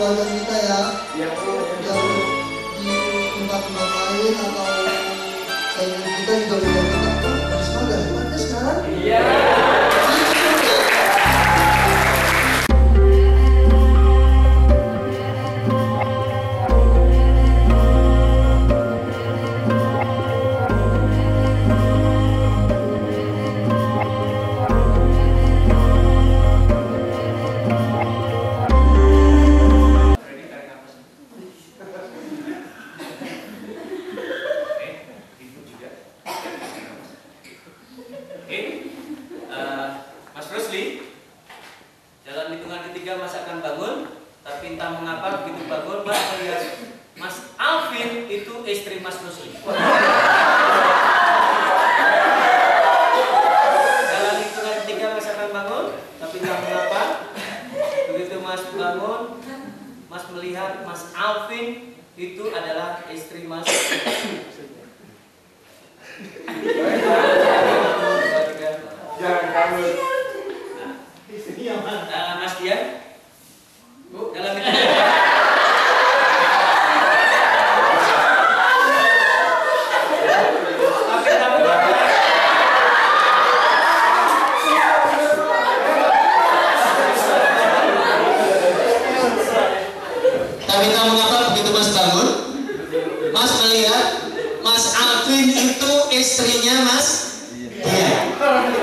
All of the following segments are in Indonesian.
keluarga kita ya. Iya Bu. Yang di tempat-tempat lain atau saingan kita juga udah kita Risma gak hebatnya sekarang? Iya. Dalam hitungan ketiga Mas akan bangun, tapi entah mengapa begitu bangun Mas melihat Mas Alvin itu istri Mas Rusli. Dalam hitungan ketiga Mas akan bangun, tapi entah mengapa begitu Mas bangun, Mas melihat Mas Alvin itu adalah istri Mas. Jangan kabur. Mas Dian, Bu, dalam itu. Tapi tak mengapa begitu Mas bangun, Mas melihat Mas Alvin itu istrinya Mas Dian.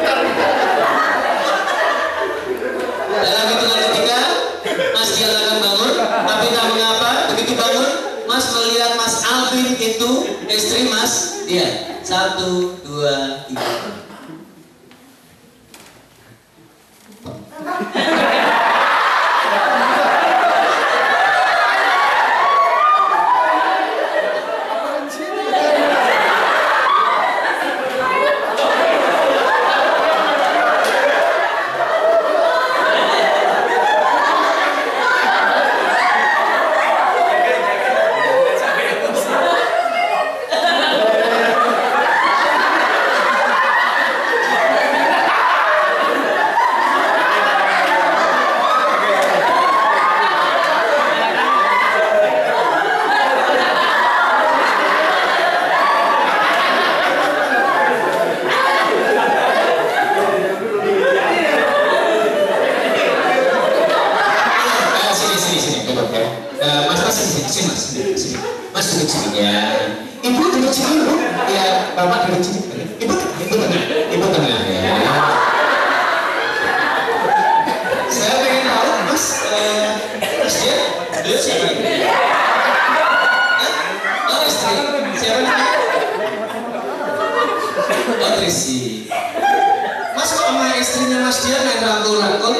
Dalam hitungan ketiga, Mas Dian akan bangun, tapi tak mengapa begitu bangun, Mas melihat Mas Alvin itu istri Mas Dian. 1, 2, 3. Mas duduk sini ya. Ibu duduk sini Bu. Ya, Bapak duduk sini. Ibu tengah. Ibu tengah ya. Saya pengen tahu Mas dia duduk siapa? Oh istri. Siapa namanya? Oh Trisi. Mas kok sama istrinya Mas dia main rangkul-rangkul?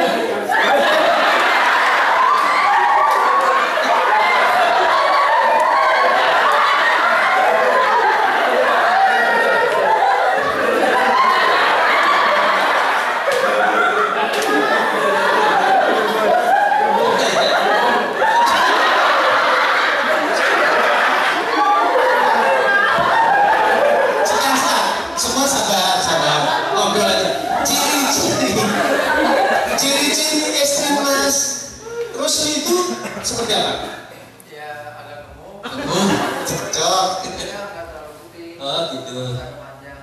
Ciri-ciri istri Mas Rusli itu seperti apa? Ya agak gemuk. Gemuk, cocok. Ya agak terlalu putih. Oh gitu. Agak panjang.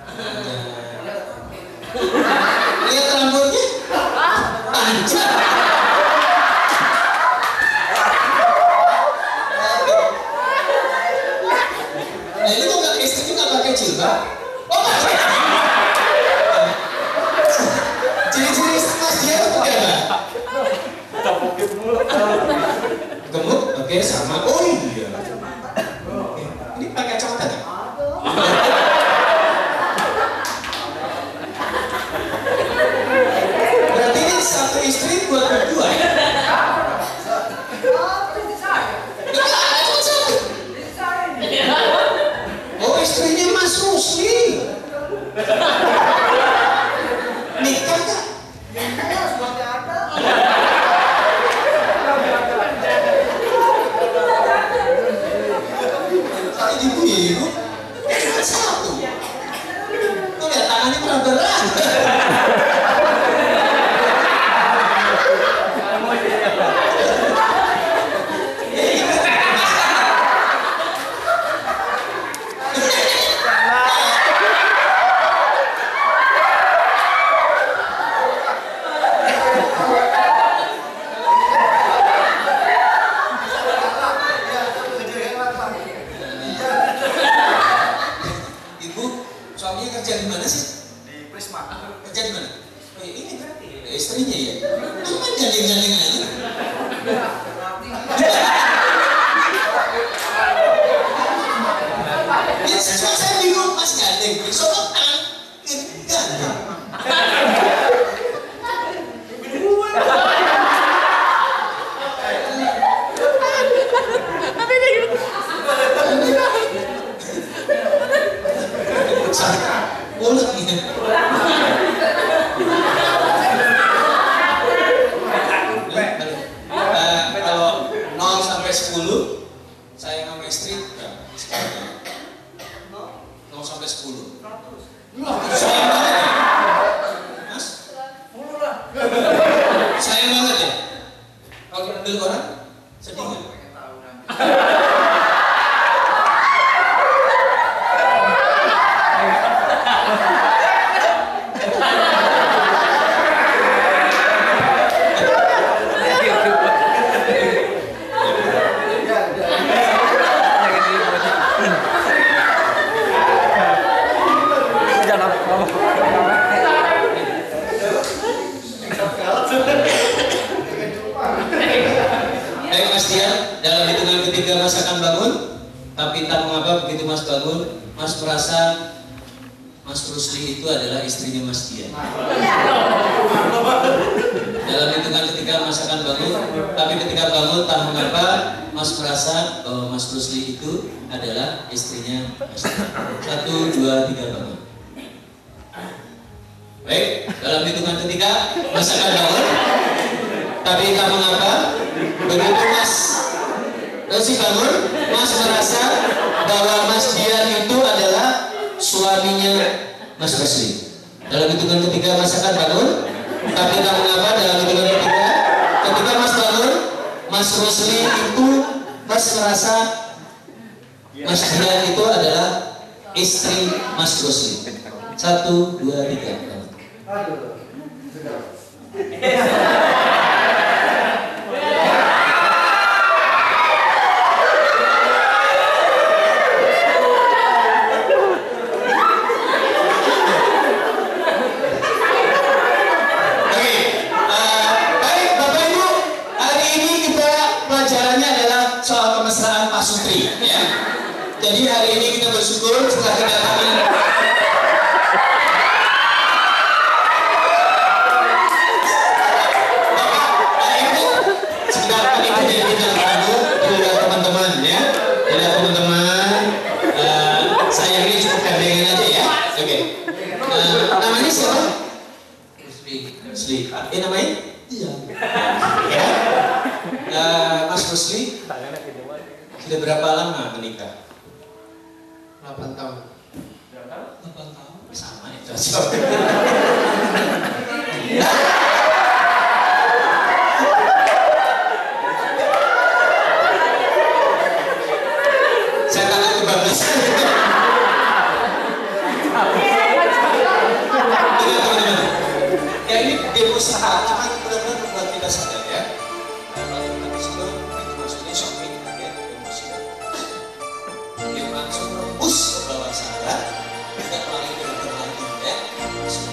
Lihat rambutnya panjang. Nah ini kok nggak istrinya nggak pakai jilbab? Oh pakai. Ciri-ciri istri Mas dia seperti apa? Gemuk, oke sama. Oh iya. Oke. Ini pakai kacamata nggak? Berarti ini satu istri buat berdua ya? Enggak, cuma satu. Oh istrinya Mas Rusli. Nikah nggak? Seperti ada. saya bingung, Mas gandeng. Besok tangan kiri gandeng. Kalau 0 sampai 10 saya sama istri 0 sampai 10 sayang banget ya Mas? Sayang banget ya? Kalau diambil orang sedih nggak? Baik Mas Dian, dalam hitungan ketiga Mas akan bangun. Tapi tak mengapa begitu Mas bangun, Mas merasa Mas Rusli itu adalah istrinya Mas Dian. Dalam hitungan ketiga Mas akan bangun. Tapi ketika bangun tak mengapa Mas merasa bahwa Mas Rusli itu adalah istrinya Mas Dian. 1, 2, 3 bangun. Baik, dalam hitungan ketiga Mas akan bangun. Tapi tak mengapa begitu Mas Rusli bangun, Mas merasa bahwa Mas Dian itu adalah suaminya Mas Rusli. Dalam hitungan ketiga Mas akan bangun. Tapi tak mengapa dalam hitungan ketiga, ketika Mas bangun, Mas Rusli itu Mas merasa Mas Dian itu adalah istri Mas Rusli. 1, 2, 3. Aduh, sudah. Jadi hari ini kita bersyukur setelah kedatangan Bapak itu jadi bintang tamu dilihat teman-teman ya, dilihat teman-teman. Sayangnya cukup gandengan aja ya. Oke. Namanya siapa? Rusli. Namanya? Iya. Ya. Mas Rusli sudah berapa lama menikah? 8 tahun. 8 tahun? Sama ya, cocok. Saya takut kebablasan. Teman-teman, ya ini demo usaha, cuma benar-benar membuat kita sadar ya. Kalau kita sudah itu maksudnya shopping ya, emosi. Dia langsung rebus ke bawah sadar, tidak lagi berbentuk ya.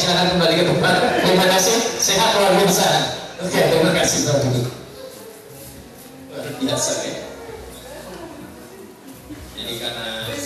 silakan kembali ke tempat. Terima kasih, sehat luar biasa. Oke, terima kasih Pak Dudi. Luar biasa ya. Jadi karena